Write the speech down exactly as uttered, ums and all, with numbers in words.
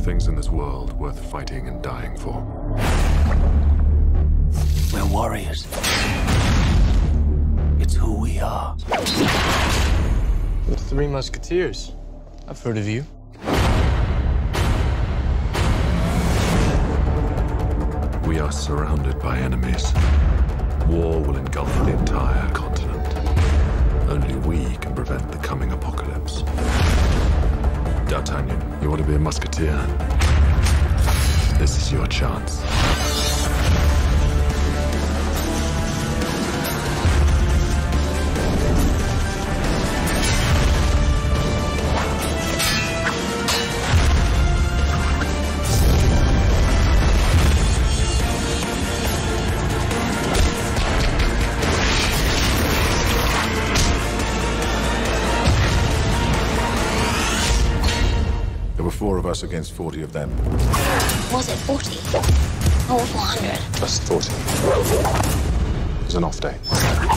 things in this world worth fighting and dying for. We're warriors. It's who we are. The Three Musketeers. I've heard of you. We are surrounded by enemies. War will engulf the entire continent. Only we can prevent the coming apocalypse. D'Artagnan, you want to be a musketeer? This is your chance. There were four of us against forty of them. Was it forty? Or four hundred? Plus forty. It was an off day.